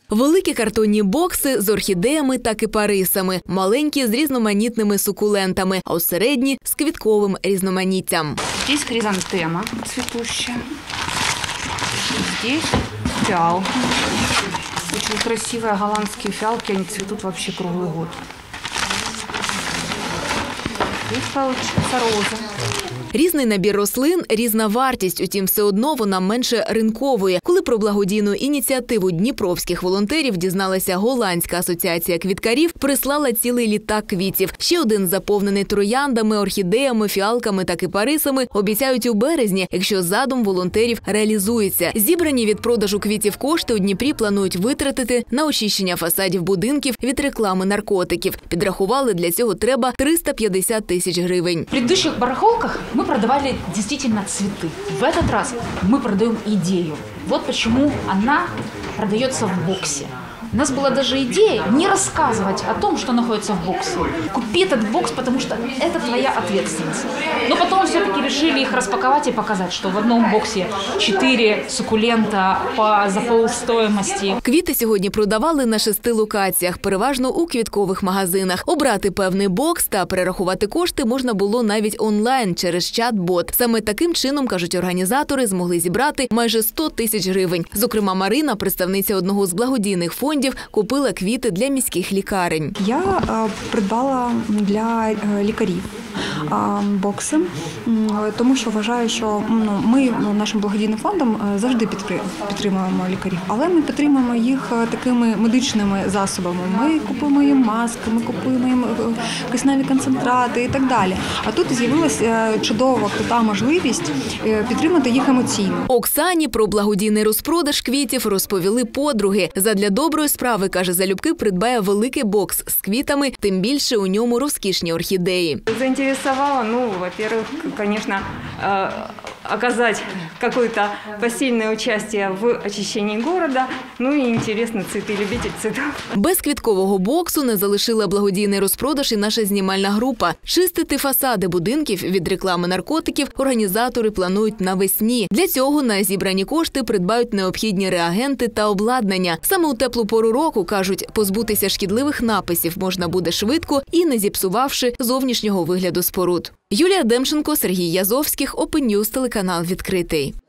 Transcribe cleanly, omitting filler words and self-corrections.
Великі картонні бокси з орхідеями та кипарисами, маленькі з різноманітними сукулентами, а середні з квітковим різноманіттям. Здесь хризантема цветущая, здесь фиалки. Очень красивые голландские фиалки, они цветут вообще круглый год. Здесь получится роза. Різний набір рослин, різна вартість, утім все одно вона менше ринкової. Коли про благодійну ініціативу дніпровських волонтерів дізналася Голландська асоціація квіткарів, прислала цілий літак квітів. Ще один заповнений трояндами, орхідеями, фіалками та кипарисами обіцяють у березні, якщо задум волонтерів реалізується. Зібрані від продажу квітів кошти у Дніпрі планують витратити на очищення фасадів будинків від реклами наркотиків. Підрахували, для цього треба 350 тисяч гривень. В предыдущих барахолках мы продавали действительно цветы. В этот раз мы продаем идею. Вот почему она продается в боксе. У нас была даже идея не рассказывать о том, что находится в боксе. Купи этот бокс, потому что это твоя ответственность. Но потом все-таки решили их распаковать и показать, что в одном боксе 4 суккулента за полстоимости. Квіти сьогодні продавали на 6 локаціях, переважно у квіткових магазинах. Обрати певний бокс та перерахувати кошти можна було навіть онлайн через чат-бот. Саме таким чином, кажуть організатори, змогли зібрати майже 100 тисяч гривень. Зокрема, Марина, представниця одного з благодійних фондів, купила квіти для міських лікарень. Я придбала для лікарів бокси, тому що вважаю, що ми нашим благодійним фондом завжди підтримуємо лікарів, але ми підтримуємо їх такими медичними засобами. Ми купуємо їм маски, ми купуємо їм кисневі концентрати і так далі. А тут з'явилася чудова, крута можливість підтримати їх емоційно. Оксані про благодійний розпродаж квітів розповіли подруги. Задля доброї справи, каже, залюбки придбає великий бокс з квітами, тим більше у ньому розкішні орхідеї. Заинтересовало, во-первых, конечно, оказать какое-то посильное участие в очищении города, и интересно, цветы, любитель цветов. Без квіткового боксу не залишила благодійний розпродаж і наша знімальна група. Чистити фасади будинків від реклами наркотиків організатори планують навесні. Для цього на зібрані кошти придбають необхідні реагенти та обладнання. Саме у теплу пору року, кажуть, позбутися шкідливих написів можна буде швидко і не зіпсувавши зовнішнього вигляду споруд. Юлія Демченко, Сергій Язовських, Open News, телеканал «Відкритий».